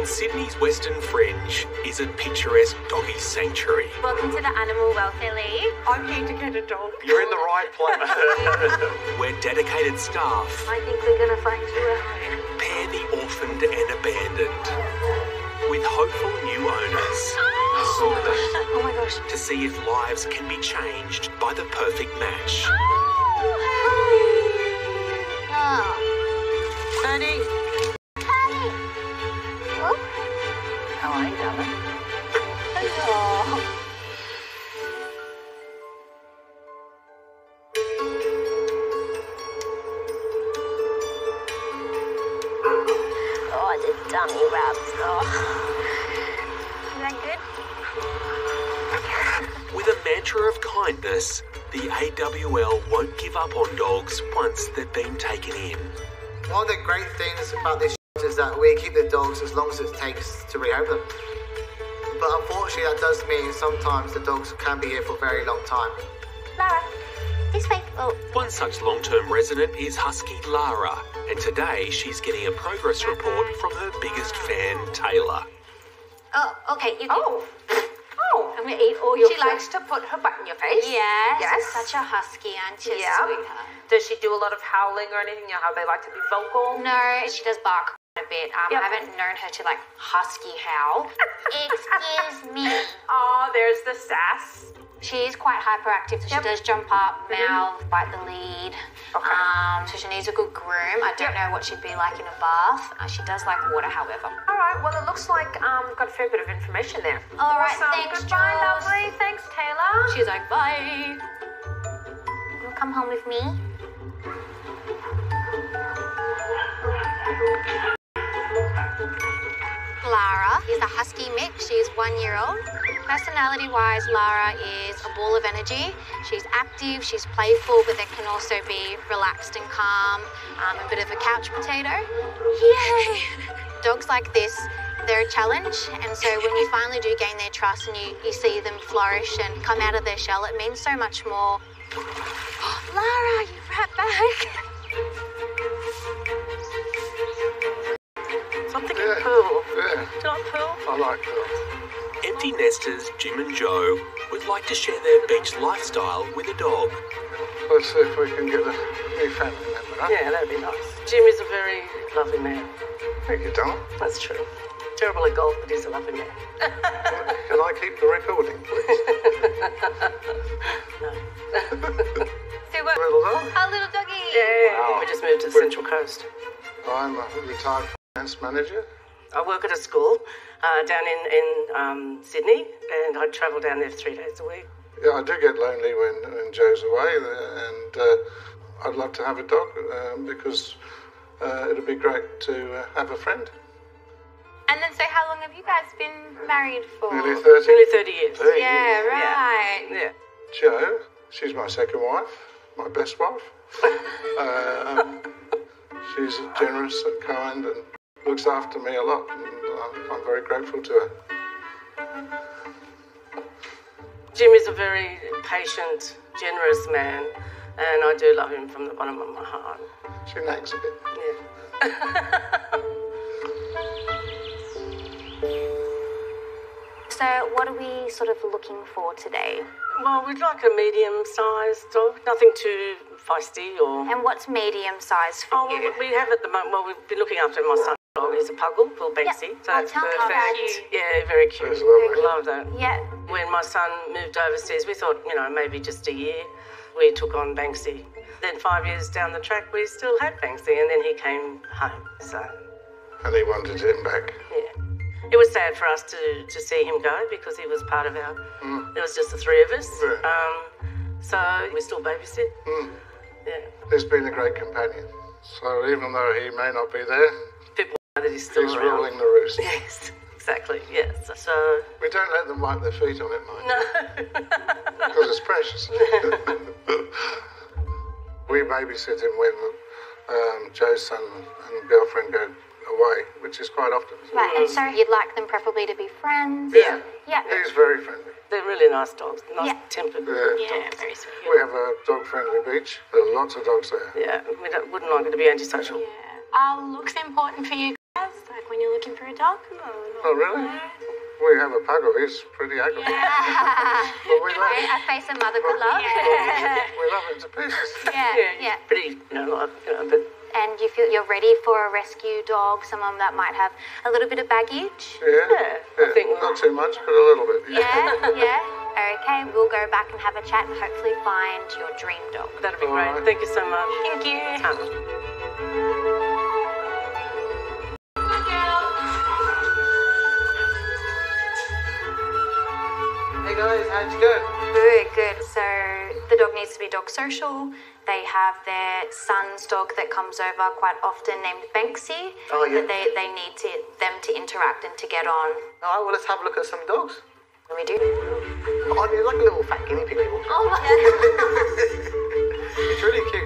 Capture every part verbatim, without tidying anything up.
On Sydney's Western Fringe is a picturesque doggy sanctuary. Welcome to the Animal Welfare League. I'm here to get a dog. You're in the right place. Where dedicated staff I think we're going to find you a home. pair the orphaned and abandoned with hopeful new owners. Oh my gosh. To see if lives can be changed by the perfect match. Oh. Betty. Hey. Oh. How are you, darling? Oh. Oh, the dummy rubs. Oh. Is that good? With a mantra of kindness, the A W L won't give up on dogs once they've been taken in. One of the great things about this is that we keep the dogs as long as it takes to rehome them. But unfortunately, that does mean sometimes the dogs can be here for a very long time. Lara, this way. Oh. One such long-term resident is husky Lara, and today she's getting a progress report from her biggest fan, Taylor. Oh, okay. You can. Oh. Oh. I'm going to eat all your She food. likes to put her butt in your face. Yes. Yes. Such a husky, aren't you, Yeah. sweetheart? Does she do a lot of howling or anything? You know how they like to be vocal? No, she does bark a bit. Um, Yep. I haven't known her to, like, husky howl. Excuse me. Oh, there's the sass. She is quite hyperactive, so Yep. she does jump up, mouth, bite the lead. Okay. Um, so she needs a good groom. I don't Yep. know what she'd be like in a bath. Uh, she does like water, however. All right, well, it looks like um, we've got a fair bit of information there. All right, Awesome. thanks, Goodbye, Jules. lovely. Thanks, Taylor. She's like, bye. You'll come home with me? Lara is a husky mix. She's one year old. Personality-wise, Lara is a ball of energy. She's active, she's playful, but then can also be relaxed and calm, um, a bit of a couch potato. Yay! Dogs like this, they're a challenge, and so when you finally do gain their trust and you, you see them flourish and come out of their shell, it means so much more. Lara, you rat bag. Something in Yeah. pool. Yeah, Do you like pool? I like that. Empty nesters Jim and Joe would like to share their beach lifestyle with a dog. Let's see if we can get a new family member, huh? Yeah, that'd be nice. Jim is a very lovely man. Thank you, Don. That's true. Terrible at golf, but he's a lovely man. Can I keep the recording, please? So what? Little dog. Our little doggy. Yeah, Wow. we just moved to the Central Coast. I'm a retired finance manager. I work at a school uh, down in, in um, Sydney, and I travel down there three days a week. Yeah, I do get lonely when, when Joe's away, and uh, I'd love to have a dog um, because uh, it'd be great to uh, have a friend. And then, so how long have you guys been married for? Nearly thirty. Nearly thirty years. thirty Yeah, years. right. Yeah. Joe, she's my second wife, my best wife. uh, um, she's generous and kind and looks after me a lot, and I'm, I'm very grateful to her. Jim is a very patient, generous man, and I do love him from the bottom of my heart. She nags a bit. Yeah. So, what are we sort of looking for today? Well, we'd like a medium-sized dog, nothing too feisty or... And what's medium size for Oh, you? well, we have at the moment, well, we've been looking after my son's dog. He's a puggle called Banksy. Yep. So Oh, that's tell me perfect. about it. Yeah, very cute. That's lovely. I love that. Yeah. When my son moved overseas, we thought, you know, maybe just a year, we took on Banksy. Then five years down the track, we still had Banksy, and then he came home. So, And he wanted him back. yeah. It was sad for us to, to see him go because he was part of our... Mm. There was just the three of us. Yeah. Um, so we still babysit. Mm. Yeah. He's been a great companion. So even though he may not be there, People know that he's still he's around. ruling the roost. Yes, exactly, yes. So, We don't let them wipe their feet on it, mind. no. Because it's precious. We babysit him when um, Joe's son and girlfriend go away, which is quite often. Right, and so you'd like them preferably to be friends? Yeah. Yeah. He's very friendly. They're really nice dogs, nice Yeah. tempered Yeah. Yeah, dogs. very sweet. We have a dog-friendly beach. There are lots of dogs there. Yeah, we don't, wouldn't like it to be antisocial. Yeah. Are looks important for you guys? Like when you're looking for for a dog? No, Oh, really? We have a pug of his, pretty ugly. Yeah. But we love Right, him. a face a mother could love. We love him to pieces. Yeah, yeah. Pretty, you know, like, you know, but And you feel you're ready for a rescue dog, someone that might have a little bit of baggage? Yeah, Yeah, I think we'll- not too much, but a little bit. Yeah, yeah. Okay, we'll go back and have a chat and hopefully find your dream dog. that'd be All great. right. Thank you so much. Thank you. Um, Hey guys, how'd you go? Good, good. So the dog needs to be dog social. They have their son's dog that comes over quite often named Banksy. Oh, yeah. That they, they need to them to interact and to get on. All right, well, let's have a look at some dogs. What do we do? Oh, they're like a little fat guinea pig little. Oh, It's really cute.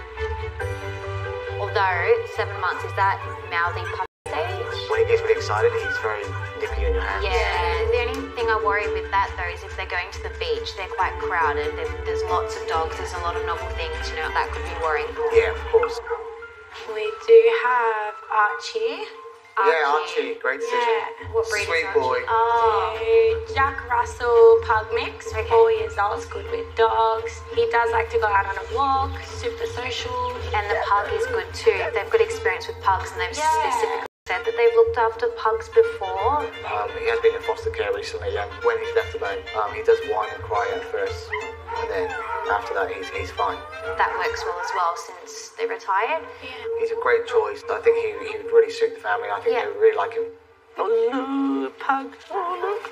although seven months is that mouthy puppy stage. When he gets really excited, he's very nippy in your hands. Yeah, the only thing I worry with that though is if they're going to the beach, they're quite crowded. There's, there's lots of dogs, there's a lot of novel things, you know, that could be worrying. Yeah, of course. We do have Archie. Yeah, Archie, great decision. Yeah. What breed Sweet is boy. Oh, So, Jack Russell pug mix, Okay. four years old, is good with dogs. He does like to go out on a walk, super social. and the pug is good too. They've got experience with pugs and they've Yeah. specifically said that they've looked after pugs before. Um, he has been in foster care recently, and when he's left alone, um, he does whine and cry at first, and then after that, he's, he's fine. That works well as well since they retired. He's a great choice. I think he, he would really suit the family. I think Yeah. they would really like him. oh no, pug. Oh look.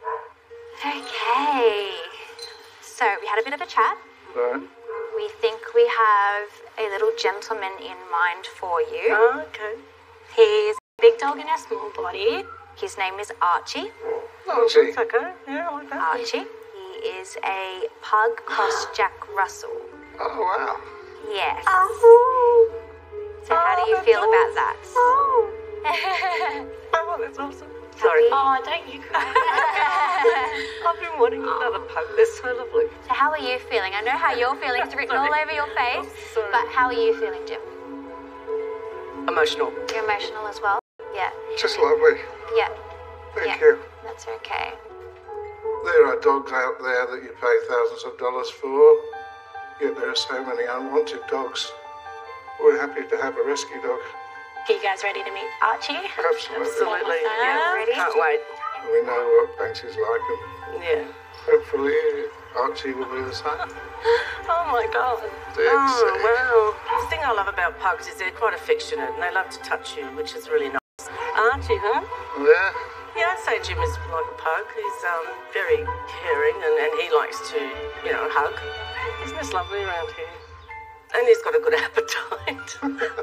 Okay. So we had a bit of a chat. Right. We think we have a little gentleman in mind for you. Oh, okay. He's a big dog in a small body. His name is Archie. Archie. It's okay. Yeah, I like that. Archie. He is a pug cross Jack Russell. Oh, wow. Yes. Oh, So how do you feel about that? oh, that's awesome. Sorry. Oh, don't you cry. I've been wanting another pug. They're so lovely. So how are you feeling? I know how you're feeling. It's written all over your face. sorry. But how are you feeling, Jim? Emotional. You're emotional as well? Yeah. Just lovely. Yeah. Thank Yeah. you. That's okay. There are dogs out there that you pay thousands of dollars for, yet there are so many unwanted dogs. We're happy to have a rescue dog. Are you guys ready to meet Archie? Absolutely. Absolutely. Yeah. Ready? Can't wait. We know what Banksy's like, and Yeah. hopefully Archie will be the same. Oh my god. Dear Oh sake. wow. The thing I love about pugs is they're quite affectionate and they love to touch you, which is really nice. Archie, huh? Yeah? Yeah, I'd say Jim is like a pug. He's um very caring and, and he likes to, you know, hug. Isn't this lovely around here? And he's got a good appetite.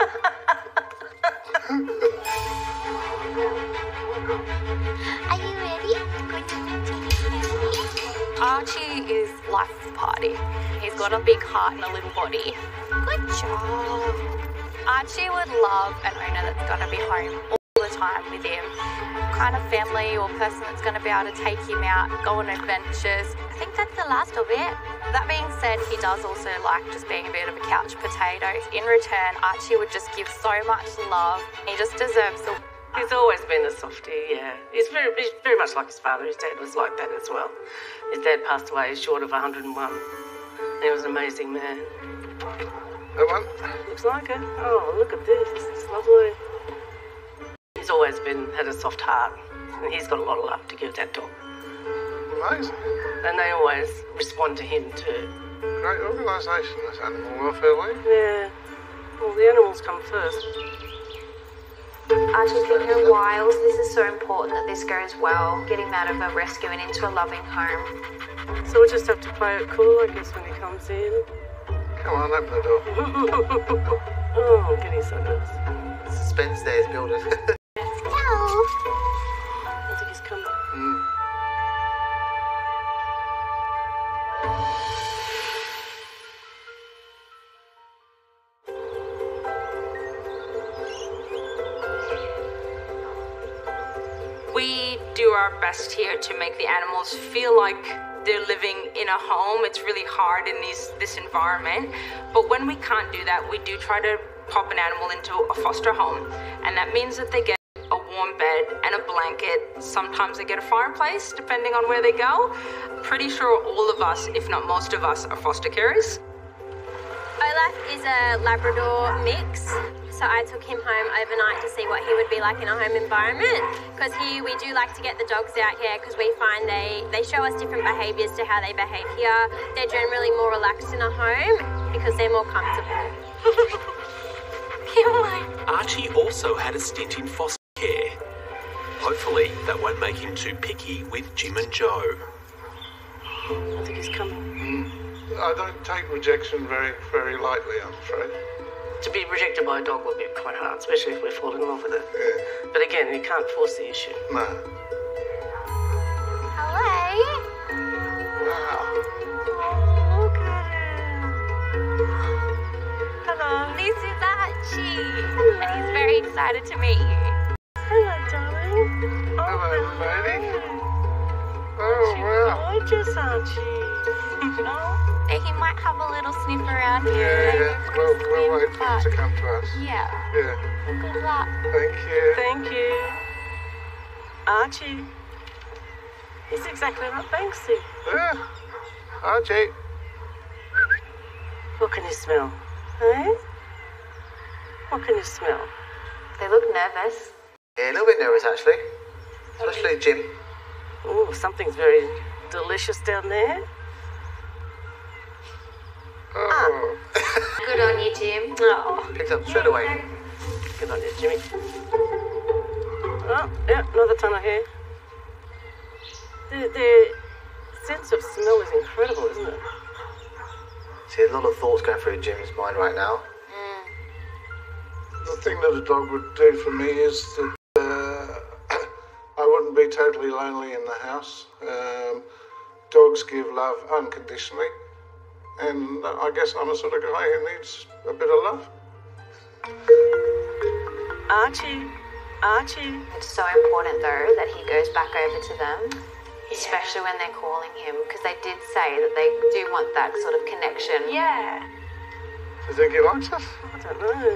Are you ready? Going to meet you. Archie is life of the party. He's got a big heart and a little body. Good job. Archie would love an owner that's going to be home all the time with him. Kind of family or person that's going to be able to take him out, go on adventures. I think that's the last of it. That being said, he does also like just being a bit of a couch potato. In return, Archie would just give so much love. He just deserves the... He's always been a softie, yeah. He's very, he's very much like his father. His dad was like that as well. His dad passed away short of one hundred and one. He was an amazing man. That one? Looks like it. Oh, look at this. It's lovely. He's always been had a soft heart, and he's got a lot of love to give that dog. Amazing. And they always respond to him too. Great organisation, this Animal Welfare League. Yeah. Well, the animals come first. Archie's been here a while, so this is so important that this goes well. Get him out of a rescue and into a loving home. So we'll just have to play it cool, I guess, when he comes in. Come on, open the door. Oh, I'm getting so nervous. Suspense there is building. Let's go. I think he's coming. Mm. We do our best here to make the animals feel like they're living in a home. It's really hard in these, this environment. But when we can't do that, we do try to pop an animal into a foster home. And that means that they get a warm bed and a blanket. Sometimes they get a fireplace, depending on where they go. Pretty sure all of us, if not most of us, are foster carers. Olaf is a Labrador mix, so I took him home overnight to see what he would be like in a home environment, because here we do like to get the dogs out here because we find they, they show us different behaviours to how they behave here. They're generally more relaxed in a home because they're more comfortable. Archie also had a stint in foster care. Hopefully that won't make him too picky with Jim and Joe. I think he's coming. Mm. I don't take rejection very, very lightly, I'm afraid. To be rejected by a dog would be quite hard, especially if we fall in love with it. Yeah. But again, you can't force the issue. No. Hello. Wow. Oh, look at him. Hello. This is Archie, and he's very excited to meet you. Hello, darling. Oh, Hello, lady. Oh, wow. gorgeous, Archie. Oh. He might have a little sniff around here. Yeah, yeah. We'll, we'll wait for him to come to us. Yeah. Yeah. Well, good luck. Thank you. Thank you. Archie. He's exactly like Banksy. Yeah. Archie. What can you smell? Hey? What can you smell? They look nervous. Yeah, a little bit nervous actually. Especially Jim. Oh, something's very delicious down there. Oh. Good on you, Jim. Oh, Picked up straight away. good on you, Jimmy. Oh, yeah, another ton of hair. The, the sense of smell is incredible, isn't it? See, a lot of thoughts going through Jim's mind right now. The thing that a dog would do for me is that uh, I wouldn't be totally lonely in the house. Um, dogs give love unconditionally. And I guess I'm a sort of guy who needs a bit of love. Archie, Archie. It's so important, though, that he goes back over to them, especially when they're calling him, because they did say that they do want that sort of connection. Yeah. Do you think he likes us? I don't know.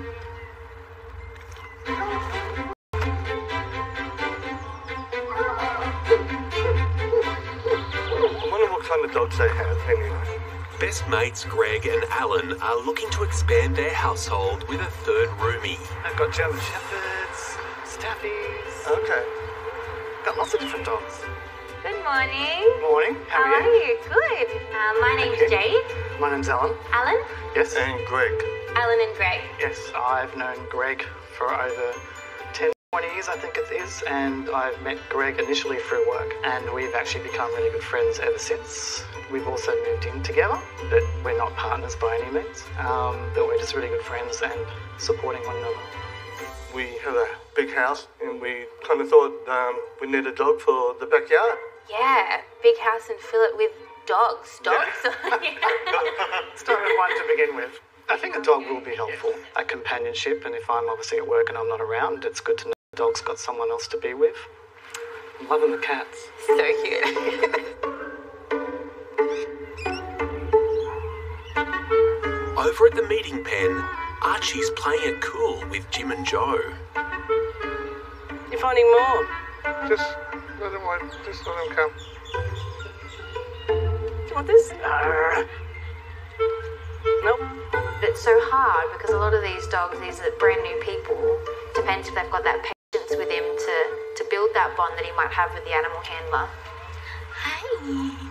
I wonder what kind of dogs they have, anyway. Best mates Greg and Allan are looking to expand their household with a third roomie. I've got German Shepherds, Staffies. Okay. Got lots of different dogs. Good morning. Morning, how How are are you? you? Good. Uh, my name's Thank you. Jade. My name's Allan. Alan. Yes. And Greg. Alan and Greg. Yes, I've known Greg for over ten, twenty years, I think it is, and I've met Greg initially through work, and we've actually become really good friends ever since. We've also moved in together, but we're not partners by any means, um, but we're just really good friends and supporting one another. We have a big house and we kind of thought um, we need a dog for the backyard. Yeah. Big house and fill it with dogs. Dogs. Start with one to begin with. I think a dog will be helpful, that companionship, and if I'm obviously at work and I'm not around, it's good to know the dog's got someone else to be with. I'm loving the cats. So cute. Over at the meeting pen, Archie's playing it cool with Jim and Joe. You're finding more. Just let him wait. Just let him come. Do you want this? Arr. Nope. It's so hard because a lot of these dogs, these are brand new people. Depends if they've got that patience with him to, to build that bond that he might have with the animal handler. Hi.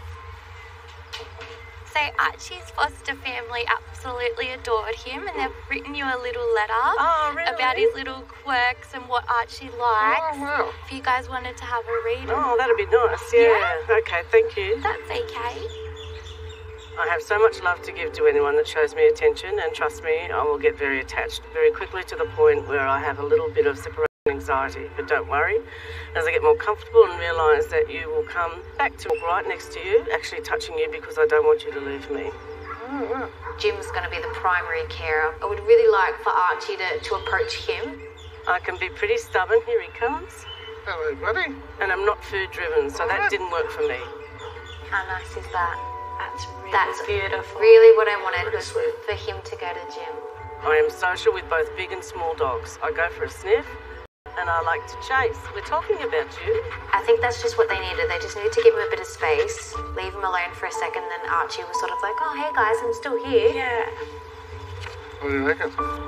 So Archie's foster family absolutely adored him, and they've written you a little letter Oh, really? about his little quirks and what Archie likes. Oh, wow. If you guys wanted to have a read. Oh, that'd be nice. Yeah. Yeah. Okay, thank you. That's okay. I have so much love to give to anyone that shows me attention, and trust me, I will get very attached very quickly to the point where I have a little bit of separation anxiety. But don't worry, as I get more comfortable and realise that you will come back to right next to you, actually touching you because I don't want you to leave me. Oh, wow. Jim's going to be the primary carer. I would really like for Archie to, to approach him. I can be pretty stubborn. Here he comes. Hello, buddy. And I'm not food driven, so that didn't work for me. How nice is that? That's really That's beautiful. really what I wanted Pretty was sweet. for him to go to Jim. I am social with both big and small dogs. I go for a sniff, and I like to chase. We're talking about you. I think that's just what they needed. They just needed to give him a bit of space, leave him alone for a second, then Archie was sort of like, oh, hey guys, I'm still here. Yeah. What do you reckon?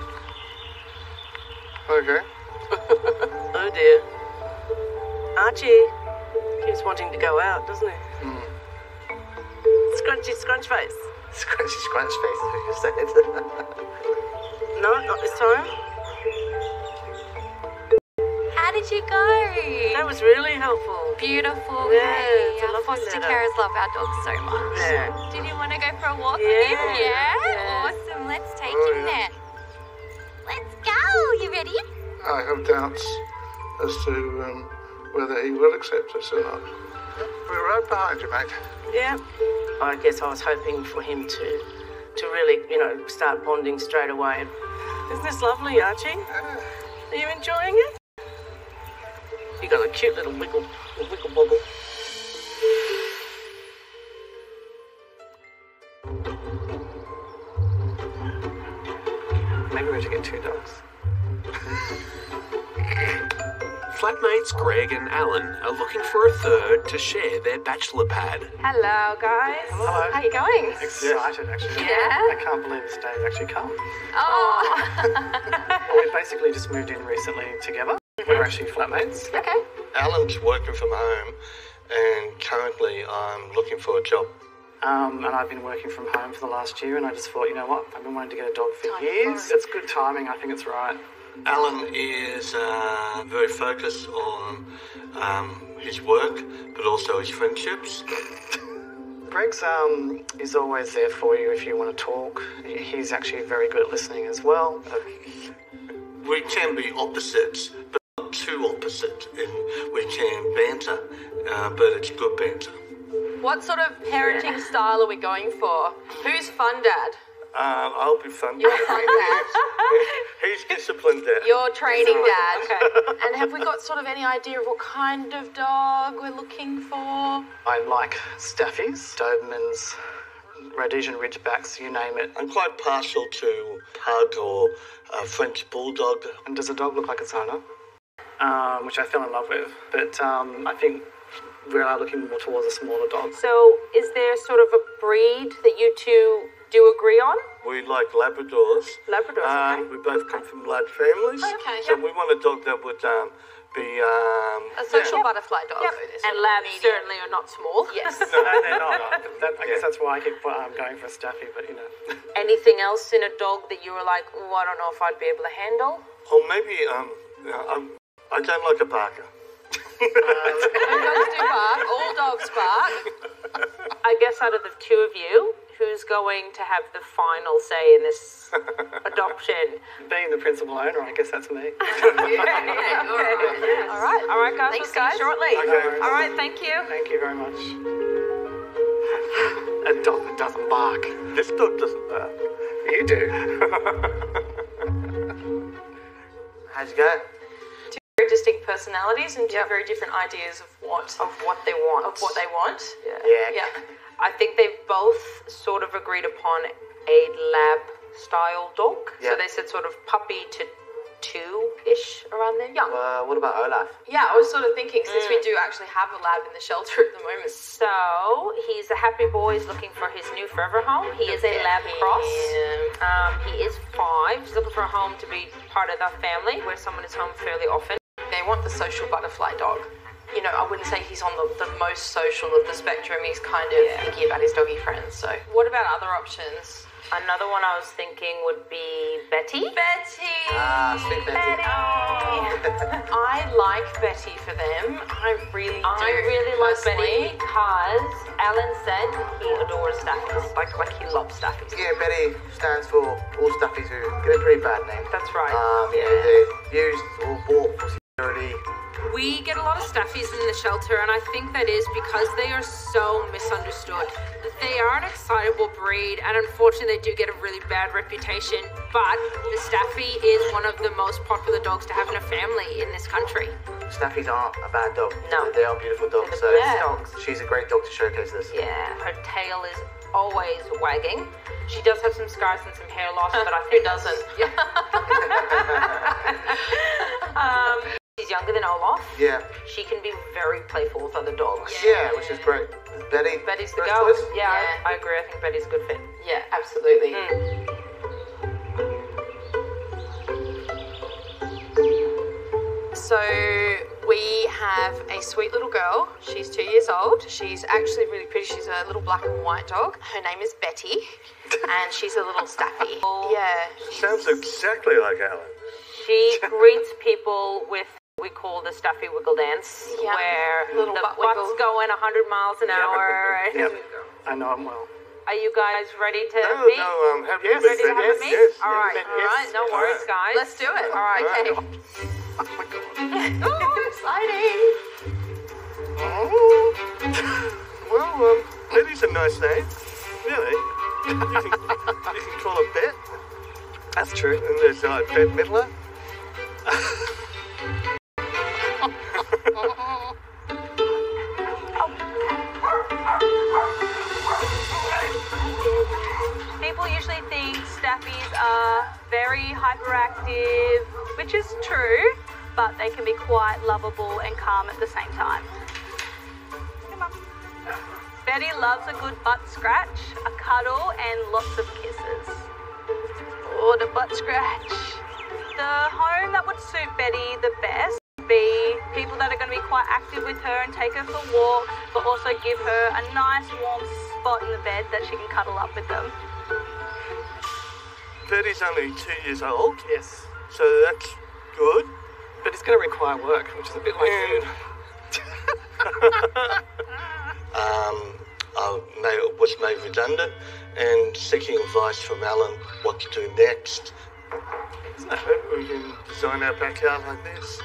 Okay. Oh dear. Archie keeps wanting to go out, doesn't he? Mm. Scrunchy scrunch face. Scrunchy scrunch face, who you said. No, not this time. How did you go? That was really helpful. Beautiful. Yeah, Okay. it's a Our lovely foster letter. carers love our dogs so much. Yeah. Did you want to go for a walk Yeah. with him? Yeah? Yeah. Awesome. Let's take Oh, him yeah. then. Let's go. You ready? I have doubts as to um, whether he will accept us or not. We're right behind you, mate. Yeah. I guess I was hoping for him to to really, you know, start bonding straight away. Isn't this lovely, Archie? Are you enjoying it? You got a cute little wiggle, wiggle wobble. Maybe we should get two dogs. Flatmates Greg and Allan are looking for a third to share their bachelor pad. Hello, guys. Hello. How you going? Excited, actually. Yeah? I can't believe this day's actually come. Oh. Well, we basically just moved in recently together. We're actually flatmates. Okay. Alan's working from home, and currently I'm looking for a job. Um, and I've been working from home for the last year, and I just thought, you know what? I've been wanting to get a dog for Time years. for it. It's good timing. I think it's right. Alan is uh, very focused on um, his work, but also his friendships. Greg's um, is always there for you if you want to talk. He's actually very good at listening as well. We can be opposites, but not too opposite. And we can banter, uh, but it's good banter. What sort of parenting style are we going for? Who's fun dad? Uh, I'll be fun. You're fun dad. He's disciplined dad. You're training dad. Okay. And have we got sort of any idea of what kind of dog we're looking for? I like Staffies, Dobermans, Rhodesian Ridgebacks, you name it. I'm quite partial to pug or uh, French bulldog. And does a dog look like its owner? Um, which I fell in love with. But um, I think we are looking more towards a smaller dog. So, is there sort of a breed that you two do agree on? We like Labradors. Labradors, Uh, okay. we both come from large families. Okay, So yep. we want a dog that would um, be... Um, A social Yep. butterfly dog. Yep. And labs certainly are not small. Yes. No, they're not. That, I guess that's why I keep um, going for a Staffy, but you know. Anything else in a dog that you were like, oh, I don't know if I'd be able to handle? or maybe um, you know, I'm, I don't like a barker. All dogs do bark. All dogs bark. I guess out of the two of you, who's going to have the final say in this adoption? Being the principal owner, I guess that's me. Yeah, all right. Yes. All right, all right, guys. Thanks, we'll see you guys. shortly. Okay. All right, thank you. Thank you very much. A dog that doesn't bark. This dog doesn't bark. You do. How's it going? Two very distinct personalities and two very different ideas of what Of what they want. of what they want. Yeah. Yeah. I think they've both sort of agreed upon a lab-style dog. Yeah. So they said sort of puppy to two-ish around there. Young. Uh, what about Olaf? Yeah, I was sort of thinking since we do actually have a lab in the shelter at the moment. So he's a happy boy. He's looking for his new forever home. He is a lab cross. Um, he is five. He's looking for a home to be part of the family where someone is home fairly often. They want the social butterfly dog. You know, I wouldn't say he's on the, the most social of the spectrum. He's kind of thinking about his doggy friends. So, what about other options? Another one I was thinking would be Betty. Betty. Ah, sweet Betty. Oh, I like Betty for them. I really do. I really like personally. Betty because Allan said he adores staffies. Like, like he loves staffies. Yeah, Betty stands for all staffies who get a pretty bad name. That's right. Um, you know, they're used or bought for security. We get a lot of staffies in the shelter, and I think that is because they are so misunderstood. They are an excitable breed, and unfortunately they do get a really bad reputation, but the Staffy is one of the most popular dogs to have in a family in this country. Staffies aren't a bad dog. No. They are beautiful dogs. They're the So best dogs. she's a great dog to showcase this. Yeah, her tail is always wagging. She does have some scars and some hair loss, but I think Who doesn't? um, younger than Olaf. Yeah. She can be very playful with other dogs. Yeah, which is great. Betty. Betty's the first girl. choice? Yeah, Yeah. I, I agree. I think Betty's a good fit. Yeah, absolutely. Mm. So we have a sweet little girl. She's two years old. She's actually really pretty. She's a little black and white dog. Her name is Betty, and she's a little Staffy. Yeah. Sounds exactly like Allan. She greets people with we call the Staffy wiggle dance, Yeah. where Little the butt butt's wiggle. going one hundred miles an hour. Yep. I know him well. Are you guys ready to No, meet? no, um, have you Yes, Ready to said have yes, a meet? yes, all right, yes, all yes. right. No worries, guys. Let's do it. All right. Okay. Oh, exciting. Well, um, Betty's a nice name. Really. You can, you can call her Bet. That's true. And there's uh, Bet Midler. People usually think Staffies are very hyperactive, which is true, but they can be quite lovable and calm at the same time. Come on. Betty loves a good butt scratch, a cuddle, and lots of kisses. Oh, the butt scratch. The home that would suit Betty the best would be people that are going to be quite active with her and take her for walks, but also give her a nice warm spot in the bed that she can cuddle up with them. Betty's only two years old, Yes. so that's good. But it's going to require work, which is a bit like And um, I made, was made redundant and seeking advice from Allan what to do next. Isn't that We can design our backyard like this.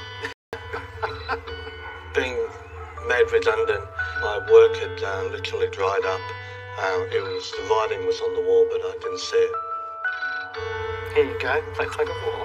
Being made redundant, my work had um, literally dried up. Um, it was the writing was on the wall, but I didn't see it. Here you go. Play tug of war.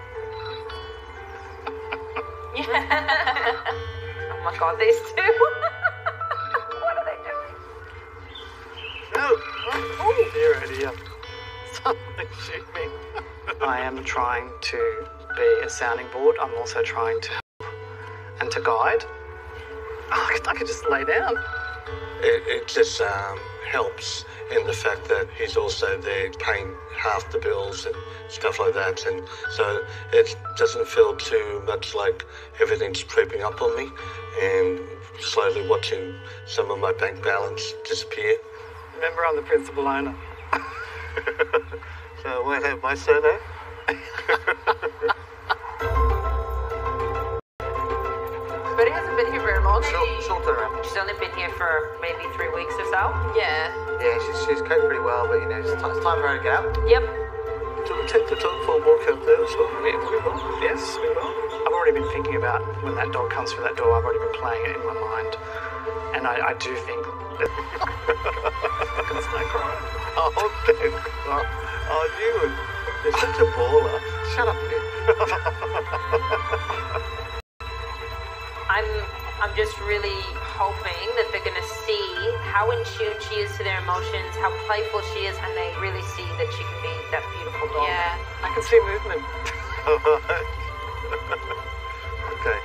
Oh my god, these two. What are they doing? No. Oh, dear, oh dear. Something shoot me. I am trying to be a sounding board. I'm also trying to help and to guide. Oh, I could, I could just lay down. It, it just um, helps in the fact that he's also there paying half the bills and stuff like that, and so it doesn't feel too much like everything's creeping up on me, and slowly watching some of my bank balance disappear. Remember, I'm the principal owner. So I won't have my surname. Betty hasn't been here very long. Short, short turnaround. She's only been here for maybe three weeks or so. Yeah. Yeah, she's, she's coped pretty well, but you know, it's, t- it's time for her to get out. Yep. Do we take the dog for a walk out there as well? We, we will. Yes, we will. I've already been thinking about when that dog comes through that door. I've already been playing it in my mind, and I, I do think that. I'm gonna start crying. Oh, thank God. Oh, you, you're such a baller. Shut up, dude. I'm I'm just really hoping that they're gonna see how in tune she is to their emotions, how playful she is, and they really see that she can be that beautiful dog. Yeah. I can see movement. Okay.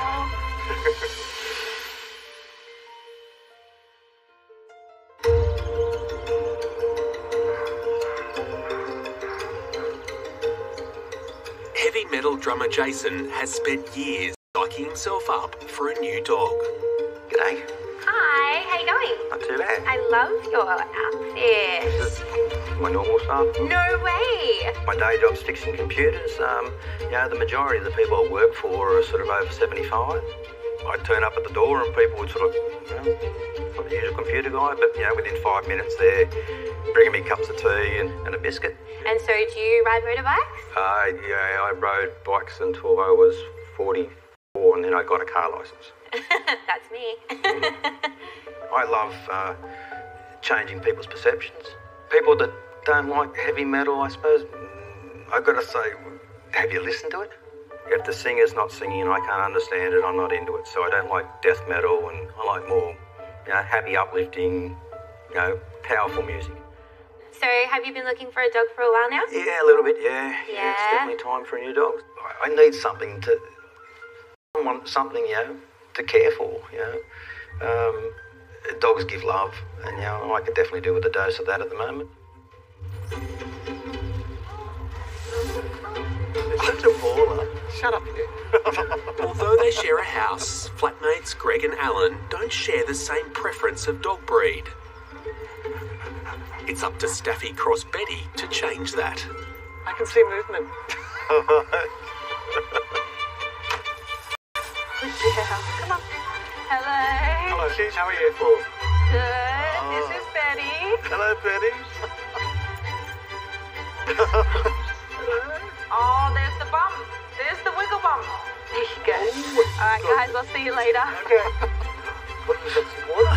Heavy metal drummer Jason has spent years psyching himself up for a new dog. G'day. Hi, how you going? Not too bad. I love your outfit. This is my normal stuff. No way. My day job's fixing computers. Um, you know, the majority of the people I work for are sort of over seventy-five. I'd turn up at the door and people would sort of, you know, not the usual computer guy, but, you know, within five minutes they're bringing me cups of tea and, and a biscuit. And so do you ride motorbikes? Uh, yeah, I rode bikes until I was forty-four and then I got a car licence. That's me. I love uh, changing people's perceptions. People that don't like heavy metal, I suppose, I've got to say, have you listened to it? If the singer's not singing and I can't understand it, I'm not into it. So I don't like death metal, and I like more, you know, happy, uplifting, you know, powerful music. So have you been looking for a dog for a while now? Yeah, a little bit, yeah. Yeah? It's definitely time for a new dog. I I need something to... I don't want something, you know, to care for, you know. Um, dogs give love, and, you know, I could definitely do with a dose of that at the moment. You're such a baller. Shut up, you. Although they share a house, flatmates Greg and Allan don't share the same preference of dog breed. It's up to Staffy Cross Betty to change that. I can see movement. Yeah, come on. Hello. Hello, Sheesh, how are you? For? Good. Oh. This is Betty. Hello, Betty. Oh, there's the bum. There's the wiggle bum. There you go. All right, guys, I'll see you later. Okay. What, you got some water?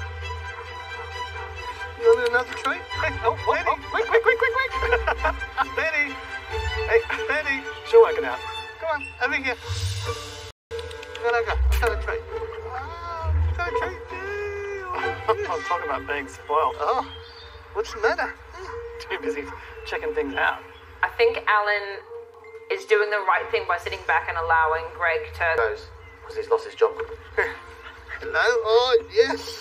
You want another treat? Hey, oh, Betty. Oh, quick, quick, quick, quick, quick. Betty. Hey, Betty. She'll work it out. Come on, over here. Go, go, go. I've got a treat. Oh, got a treat. I'm talking about being spoiled. Oh, what's the matter? Too busy checking things out. I think Allan is doing the right thing by sitting back and allowing Greg to... Goes, because he's lost his job. Hello? Oh, yes.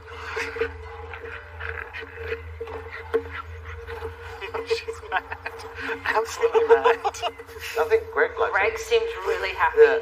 She's mad. Absolutely mad. I think Greg likes Greg it. seems really happy. Yeah.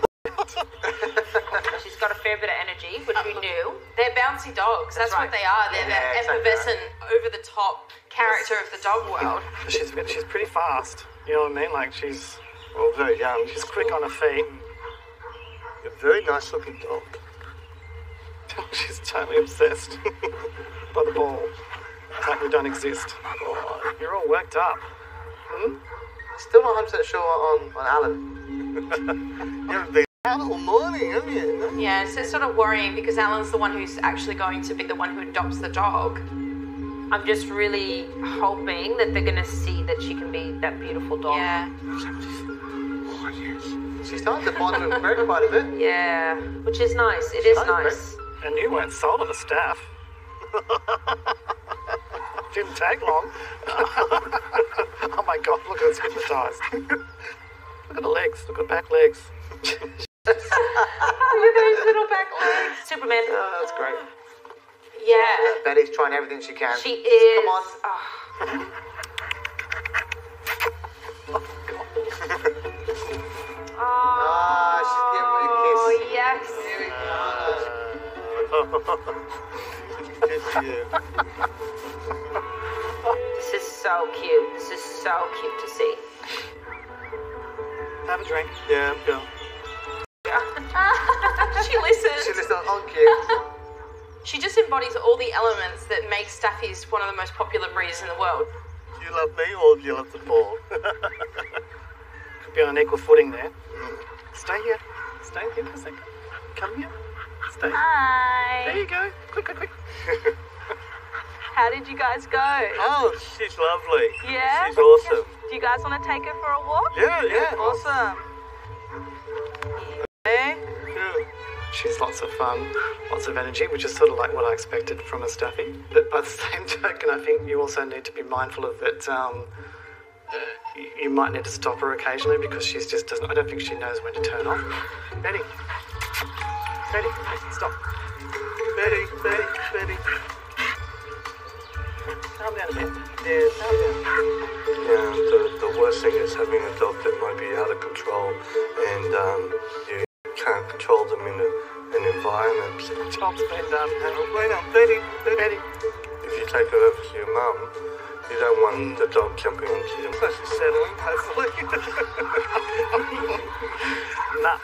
She's got a fair bit of energy, which we knew. They're bouncy dogs. That's, That's right. what they are. They're Yeah, the exactly effervescent, over-the-top character of the dog world. She's she's pretty fast. You know what I mean? Like she's Well, very young. she's quick on her feet. You're a very nice looking dog. She's totally obsessed by the ball. It's like we don't exist. Oh, you're all worked up. Hmm? Still not one hundred percent sure on, on Allan. You haven't been out all morning, have you? No? Yeah, so it's sort of worrying because Alan's the one who's actually going to be the one who adopts the dog. I'm just really hoping that they're going to see that she can be that beautiful dog. Yeah. Oh, yes. She's starting to bond with Greg quite a bit. Yeah, which is nice. It is Nice, nice. And you weren't sold on the staff. Didn't take long. Oh my god, look at it's hypnotised. Look at the legs, look at the back legs. Look at his little back legs. Superman. Oh, that's great. Yeah. Uh, Betty's trying everything she can. She is. Come on. Oh. Ah, she's giving me a kiss. Oh, yes. Good for you. This is so cute. This is so cute to see. Have a drink. Yeah, go. She listens. She listens on cue. She just embodies all the elements that make Staffy's one of the most popular breeds in the world. Do you love me or do you love the ball? Could be on an equal footing there. Stay here. Stay here for a second. Come here. Stay. Hi. There you go. Quick, quick, quick. How did you guys go? Oh, she's lovely. Yeah? She's awesome. Do you guys want to take her for a walk? Yeah, yeah. Awesome. Hey. She's lots of fun, lots of energy, which is sort of like what I expected from a Staffy. But by the same token, I think you also need to be mindful of that. Um, you, you might need to stop her occasionally because she's just doesn't. I don't think she knows when to turn off. Betty, Betty, stop. Betty, Betty, Betty. Calm down a bit. Yeah, calm down. Yeah, the, the worst thing is having a dog that might be out of control and um, you can't control them in a, an environment. Job's been done. Oh, wait now, Betty, Betty. If you take her over to your mum, you don't want the dog jumping onto you. So she's settling, hopefully. Nah.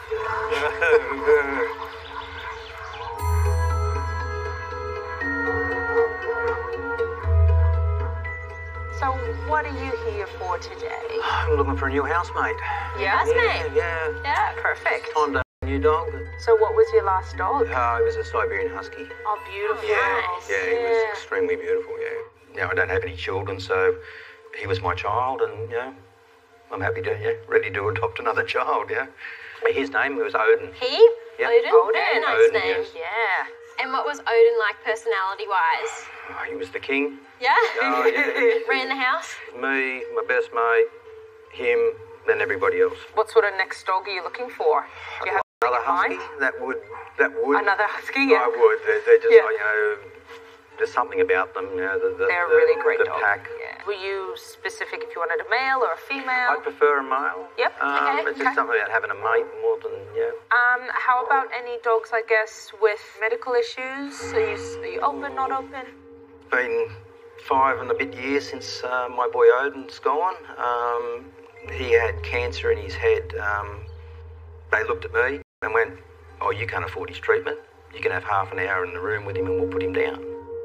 So what are you here for today? I'm looking for a new housemate. Yes, Yeah, mate. yeah. Yeah, perfect. Time to have a new dog. So what was your last dog? Uh, he was a Siberian husky. Oh, beautiful. Yeah, Nice. yeah, he was extremely beautiful, yeah. Now, I don't have any children, so he was my child, and, you know, I'm happy to, yeah, ready to adopt another child, yeah. His name was Odin. He? Yeah. Odin? Odin. Very nice Odin, name. yes. Yeah. And what was Odin like personality-wise? Oh, he was the king. Yeah? Oh, yeah. Ran the house? Me, my best mate, him, then everybody else. What sort of next dog are you looking for? Do you have Another mind? husky, that would, that would. Another husky, yeah. I would. They're, they're just, Yeah. you know, there's something about them. You know, the, the, They're a the, really great the dog. pack. Yeah. Were you specific if you wanted a male or a female? I'd prefer a male. Yep, Um, okay, it's just okay. something about having a mate more than, yeah. Um, how about any dogs, I guess, with medical issues? Are you, are you open, not open? It's been five and a bit years since uh, my boy Odin's gone. Um, he had cancer in his head. Um, they looked at me and went, oh, you can't afford his treatment. You can have half an hour in the room with him and we'll put him down.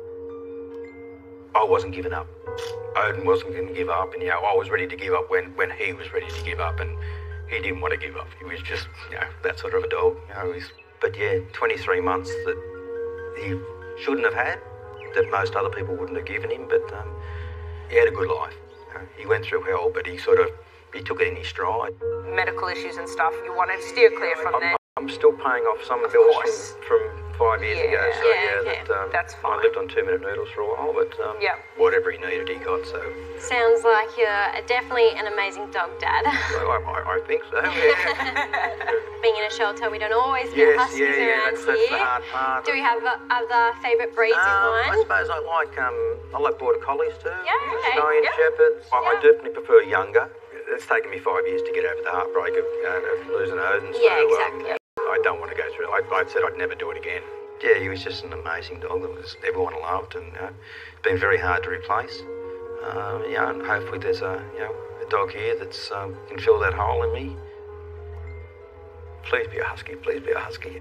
I wasn't giving up. Odin wasn't going to give up, and, you know, I was ready to give up when, when he was ready to give up, and he didn't want to give up. He was just, you know, that sort of a dog. You know, he's, but yeah, twenty-three months that he shouldn't have had, that most other people wouldn't have given him, but um, he had a good life. You know, he went through hell, but he sort of, he took it in his stride. Medical issues and stuff, you want to steer clear from I'm, there? I'm still paying off some Of bills course. from, from five years Yeah, ago, so yeah, yeah, okay. that, um, That's fine. I lived on two-minute noodles for a while, but um, Yeah. whatever he needed, he got, so Sounds like you're definitely an amazing dog dad. well, I, I, I think so, yeah. Being in a shelter, we don't always get Yes, huskies yeah, yeah, around that's, that's here. the hard part. Do we have uh, other favourite breeds Um, in I mind? suppose I like um, I like border collies too. Yeah, okay. Australian Yeah. shepherds. I, I Yeah. definitely prefer younger. It's taken me five years to get over the heartbreak of, uh, of losing Odin. So, Yeah, um, exactly. I don't want to go through it. I, I said I'd never do it again. Yeah, he was just an amazing dog that was everyone loved, and uh, been very hard to replace. Uh, yeah, and hopefully there's a you know a dog here that's um, can fill that hole in me. Please be a husky. Please be a husky.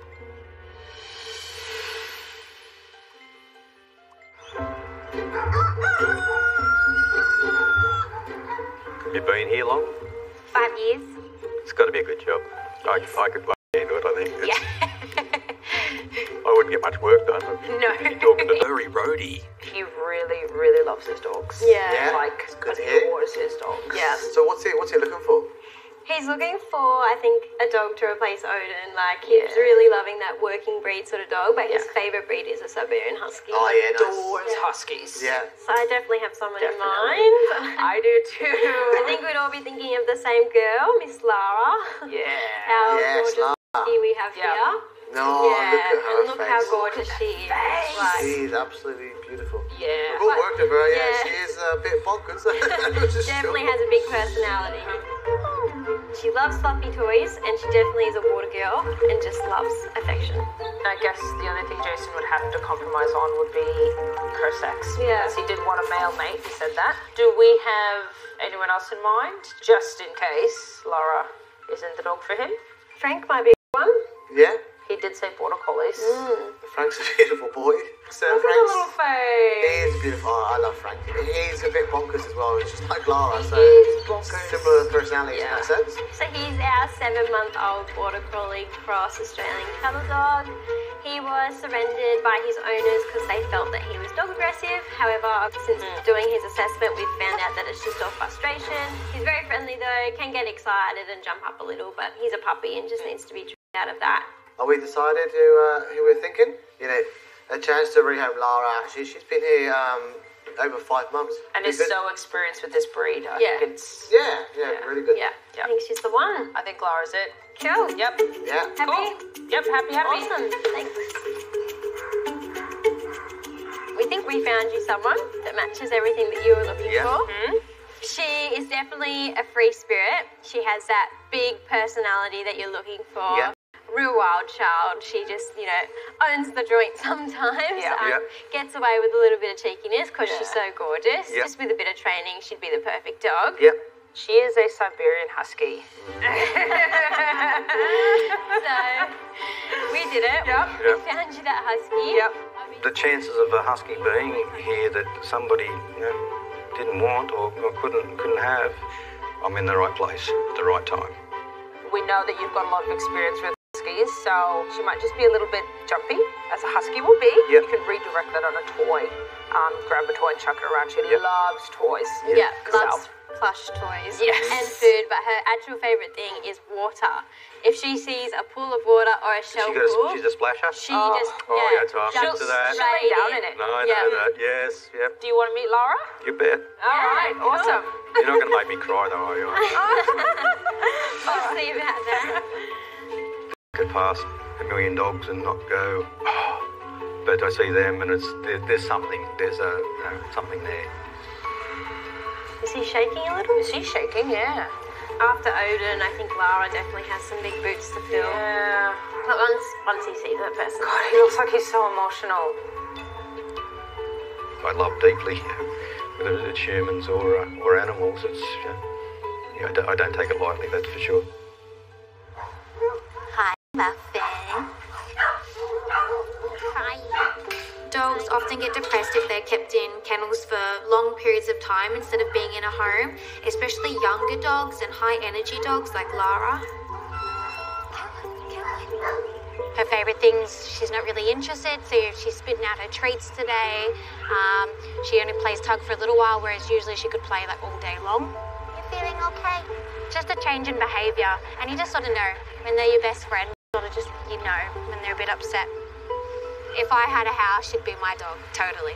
Have you been here long? Five years. It's got to be a good job. I, I could into it, I think. It's, Yeah. I wouldn't get much work done. I'd be No. busy talking to Furry roadie. He really, really loves his dogs. Yeah. Yeah. Like, good because to he hear. adores his dogs. Yeah. So what's he what's he looking for? He's looking for, I think, a dog to replace Odin. Like, he's Yeah. really loving that working breed sort of dog, but his Yeah. favourite breed is a Siberian Husky. Oh yeah, nice. Adores Yeah. huskies. Yeah. So I definitely have someone Definitely. in mind. I do too. I think we'd all be thinking of the same girl, Miss Lara. Yeah. Our Yes, gorgeous Lara. husky we have Yeah. here. No, yeah, look at her and look face. how gorgeous she is. face. Like, She's absolutely beautiful. Yeah. We've all worked with her, yeah, Yeah. she is a bit bonkers. Which is definitely sure. has a big personality. She loves fluffy toys, and she definitely is a water girl and just loves affection. I guess the only thing Jason would have to compromise on would be her sex. Yeah. Because he did want a male mate, he said that. Do we have anyone else in mind? Just in case Lara isn't the dog for him? Frank might be one. Yeah, He did say border collies. Mm. Frank's a beautiful boy. So Look at the Frank's, little he face. is beautiful. Oh, I love Frank. He's a bit bonkers as well. He's just like Lara, so He is bonkers. similar personalities Yeah. in that sense. So he's our seven-month-old border collie cross Australian cattle dog. He was surrendered by his owners because they felt that he was dog aggressive. However, since doing his assessment, we've found out that it's just all frustration. He's very friendly though, can get excited and jump up a little, but he's a puppy and just needs to be trained out of that. Are we decided who uh, who we're thinking? You know, a chance to rehab Lara. Actually, she's been here um, over five months. And Is is it- so experienced with this breed. I Yeah. think it's... Yeah, yeah, really good. Yeah, Yeah. I think she's the one. I think Lara's it. Cool. Yep. Yeah. Happy? Cool. Yep, happy, happy. Awesome. Thanks. We think we found you someone that matches everything that you were looking Yeah. for. Hmm? She is definitely a free spirit. She has that big personality that you're looking for. Yeah. Real wild child. She just, you know, owns the joint sometimes. Yeah. Um, Yeah. Gets away with a little bit of cheekiness because she's so gorgeous. Yeah. Just with a bit of training, she'd be the perfect dog. Yep. She is a Siberian Husky. So we did it. Yep. We Yep. found you that husky. Yep. The chances of a husky being here that somebody you know, didn't want or, or couldn't couldn't have, I'm in the right place at the right time. We know that you've got a lot of experience with huskies, so she might just be a little bit jumpy, as a husky will be. Yep. You can redirect that on a toy. Um, grab a toy and chuck it around. She Yep. loves toys. Yeah, herself. loves plush toys Yes. and food, but her actual favourite thing is water. If she sees a pool of water or a shell She got pool, a, she's a splasher? she Oh. just Oh, yeah, yeah, time jumps into that. She'll lay straight down in it. No, I Yeah. know that. Yes, yep. Do you want to meet Lara? You bet. All right, cool. awesome. You're not going to make me cry, though, are you? We'll see about that. Good. past a million dogs and not go, oh, but I see them and it's there, there's something, there's a you know, something there. Is he shaking a little? Is he shaking? Yeah. After Odin, I think Lara definitely has some big boots to fill. Yeah. But once, once he sees that person. God, he looks like he's so emotional. I love deeply, whether it's humans or uh, or animals. It's uh, yeah, I don't, I don't take it lightly, that's for sure. Hi, Muffin. Hi. Dogs often get depressed if they're kept in kennels for long periods of time instead of being in a home, especially younger dogs and high-energy dogs like Lara. Her favourite things, she's not really interested, so she's spitting out her treats today. Um, she only plays tug for a little while, whereas usually she could play like all day long. You feeling okay? Just a change in behaviour, and you just sort of know when they're your best friend, sort of just, you know, when they're a bit upset. If I had a house, she'd be my dog, totally.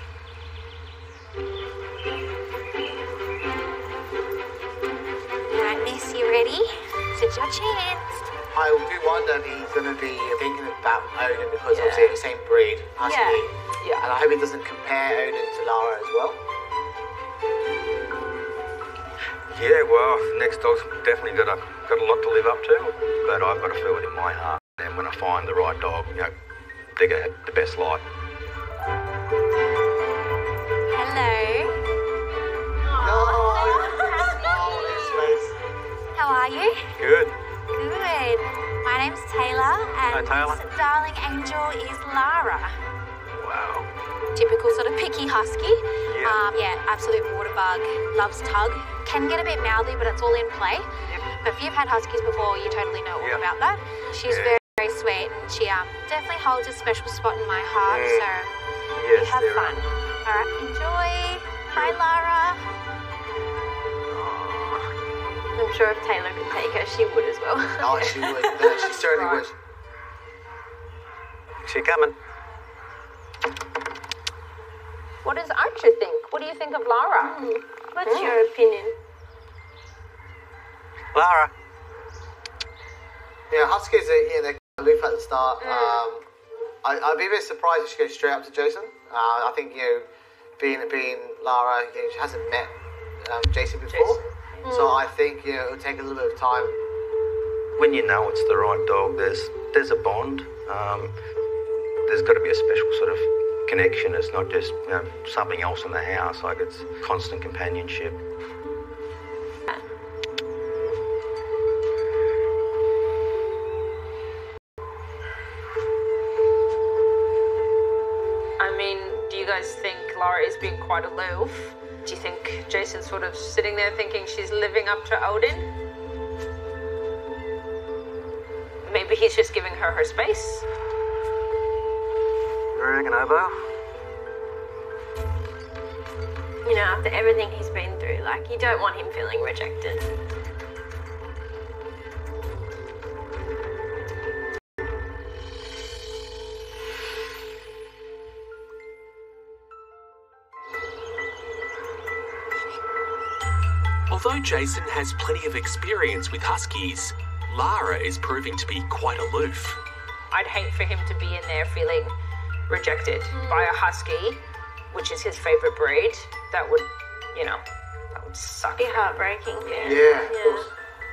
Alright, miss, you ready? It's your chance. I do wonder if he's going to be thinking about Odin because yeah. obviously it's the same breed, husky. Yeah. yeah. And I hope he doesn't compare Odin to Lara as well. Yeah, well, next dog's definitely got a, got a lot to live up to, but I've got to feel it in my heart. And when I find the right dog, you know, they get the best life. Hello. Oh, how are you? Good. Good. My name's Taylor, and Hi, Taylor. this darling angel is Lara. Wow. Typical sort of picky husky. Yeah. Um, yeah, absolute water bug, loves tug. Can get a bit mouthy, but it's all in play. Yep. But if you've had huskies before, you totally know all Yep. about that. She's Yeah. very, very sweet, and she um definitely holds a special spot in my heart. Mm. So Yes, we have there fun. are. All right, enjoy. Bye, Lara. I'm sure if Taylor could take her, she would as well. Oh, she would. No, she certainly Right. would. She coming? What does Archer think? What do you think of Lara? Mm. What's your opinion? Lara. Yeah, huskies are, yeah, they're aloof at the start. Mm. Um, I, I'd be a bit surprised if she goes straight up to Jason. Uh, I think, you know, being, being Lara, you know, she hasn't met um, Jason before. Jason. So I think, you know, it'll take a little bit of time. When you know it's the right dog, there's there's a bond. Um, there's got to be a special sort of connection. It's not just, you know, something else in the house. Like, it's constant companionship. I mean, do you guys think Lara is being quite aloof? Do you think Jason's sort of sitting there thinking she's living up to Odin? Maybe he's just giving her her space. You reckon, Obo? You know, after everything he's been through, like, you don't want him feeling rejected. Although Jason has plenty of experience with huskies, Lara is proving to be quite aloof. I'd hate for him to be in there feeling rejected mm. by a husky, which is his favorite breed. That would, you know, that would suck. Be heartbreaking. Yeah. Yeah, yeah. of course.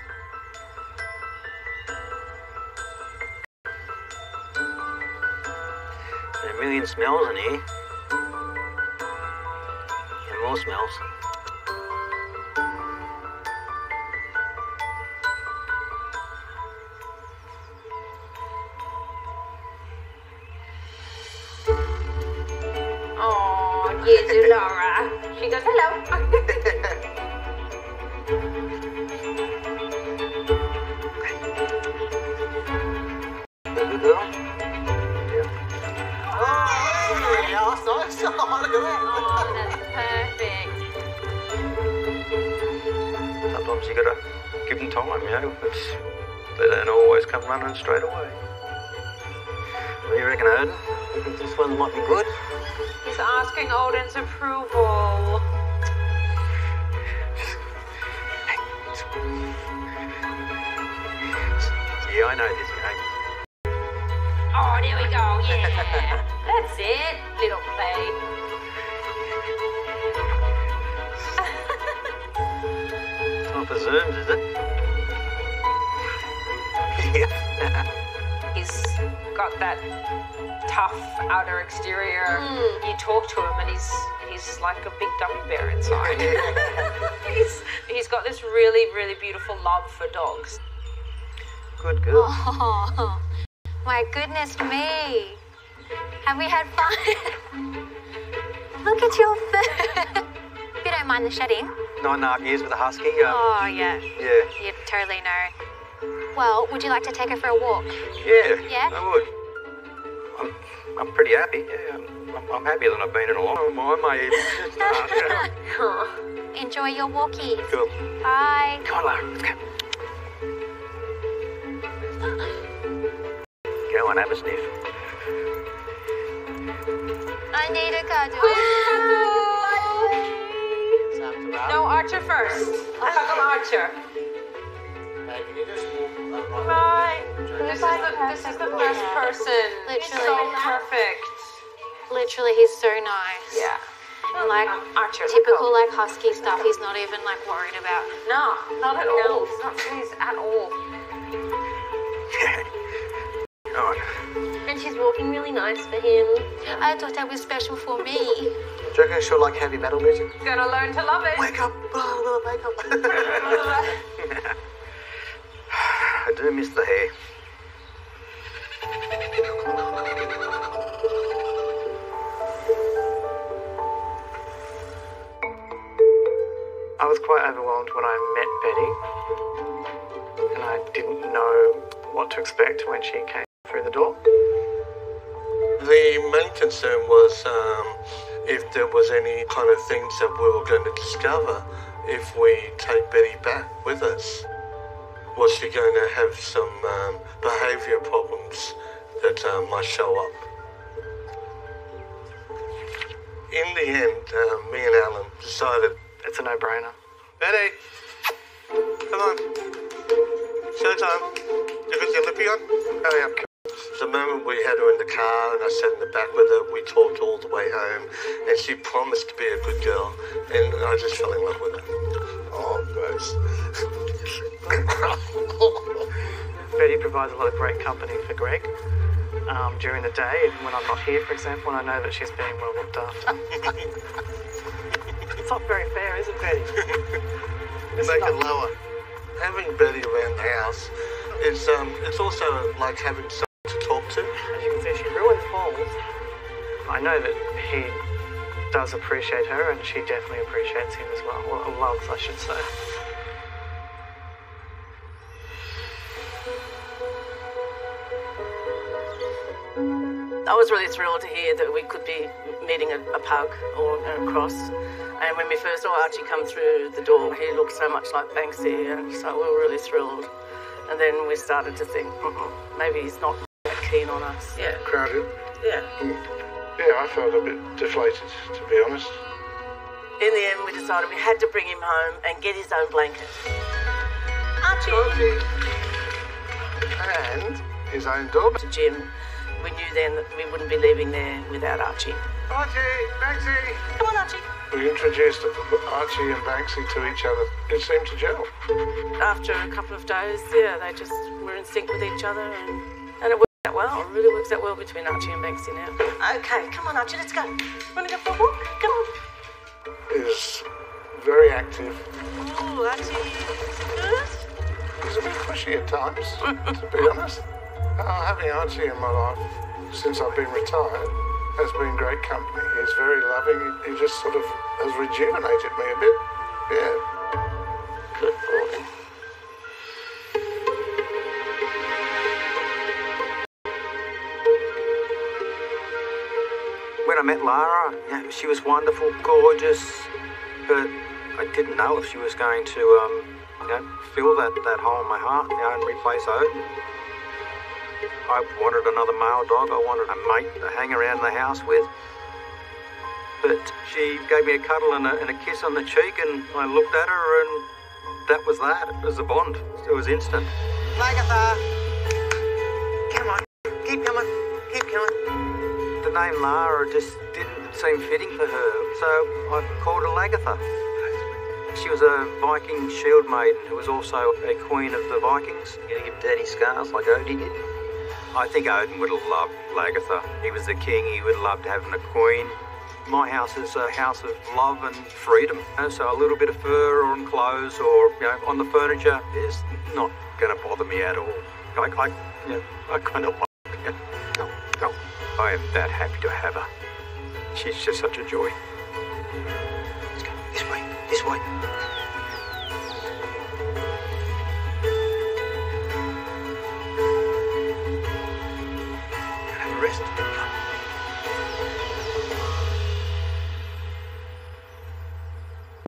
There are a million smells in here. And more smells. You do, Lara. She goes, hello. Good girl? Yeah. Oh, yeah, that's nice. Oh, look at that. Oh, that's perfect. Sometimes you gotta give them time, you know. It's, they don't always come running straight away. What do you reckon, Odin? You think this one might be good? He's asking Odin's approval. Yeah, I know this, mate. there we go. Yeah. That's it. Little play. Time for zooms, is it? He's got that tough outer exterior. Mm. You talk to him and he's he's like a big gummy bear inside. he's, he's got this really, really beautiful love for dogs. Good girl. Oh, my goodness me. Have we had fun? Look at your fur. If you don't mind the shedding. Nine and a half years with a husky. Um, Oh, yeah. Yeah. You totally know. Well, would you like to take her for a walk? Yeah. Yeah? I would. I'm, I'm pretty happy. Yeah, I'm, I'm, I'm happier than I've been in a long time. I even. Enjoy your walkies. Cool. Bye. Come on, Lara. Let's go. Go on, have a sniff. I need a cuddle. No, Archer first. I'll cuddle Archer. Hey, can you just walk uh, Right. This is the this is the best person. He's so Literally. perfect. Literally, he's so nice. Yeah. And like Archer. typical like husky stuff, he's not even like worried about. No, not at all. He's not pleased at all. Come on. And she's walking really nice for him. I thought that was special for me. Do you reckon she'll like heavy metal music? Gonna learn to love it. Wake up! Oh, wake up! I do miss the hair. I was quite overwhelmed when I met Betty, and I didn't know what to expect when she came through the door. The main concern was um, if there was any kind of things that we were going to discover if we take Betty back with us. Was she going to have some um, behaviour problems that um, might show up? In the end, uh, me and Allan decided It's a no-brainer. Betty, come on. Showtime. You got your lippy on? Hurry up. The moment we had her in the car and I sat in the back with her, we talked all the way home and she promised to be a good girl and I just fell in love with her. Oh, gross. Betty provides a lot of great company for Greg um, during the day, and when I'm not here, for example, and I know that she's being well looked after. It's not very fair, is it, Betty? Make it lower. Having Betty around the house is um, it's also like having someone to talk to. As you can see, she ruins balls. I know that he does appreciate her, and she definitely appreciates him as well. Or loves, I should say. I was really thrilled to hear that we could be meeting a, a pug or a cross. And when we first saw Archie come through the door, he looked so much like Banksy, and so we were really thrilled. And then we started to think, mm-mm, maybe he's not that keen on us. Yeah. Crowded. Yeah. Mm. Yeah, I felt a bit deflated, to be honest. In the end, we decided we had to bring him home and get his own blanket. Archie! Archie. And his own dog. To Jim, we knew then that we wouldn't be leaving there without Archie. Archie! Banksy! Come on, Archie. We introduced Archie and Banksy to each other. It seemed to gel. After a couple of days, yeah, they just were in sync with each other, and, and it worked out well. It really works out well between Archie and Banksy now. Okay, come on, Archie, let's go. Want to go for a walk? Come on. Is very active. Ooh, Archie, good. He's a bit pushy at times, to be honest. Uh, having Archie in my life since I've been retired has been great company. He's very loving. He, he just sort of has rejuvenated me a bit. Yeah. Good boy. When I met Lara, yeah, she was wonderful, gorgeous, but I didn't know if she was going to, um, you know, fill that, that hole in my heart, you know, and replace Odin. I wanted another male dog. I wanted a mate to hang around the house with. But she gave me a cuddle and a, and a kiss on the cheek, and I looked at her, and that was that. It was a bond. It was instant. Agatha! Come on, keep coming, keep name Lara just didn't seem fitting for her, so I called her Lagatha. She was a Viking shield maiden who was also a queen of the Vikings. You know, give dirty scars like Odin did. I think Odin would have loved Lagatha. He was the king, he would have loved having a queen. My house is a house of love and freedom, you know, so a little bit of fur on clothes or, you know, on the furniture is not going to bother me at all. I, I, you know, I kind of like it. No, no, I am that happy to have her. She's just such a joy. Let's go this way, this way.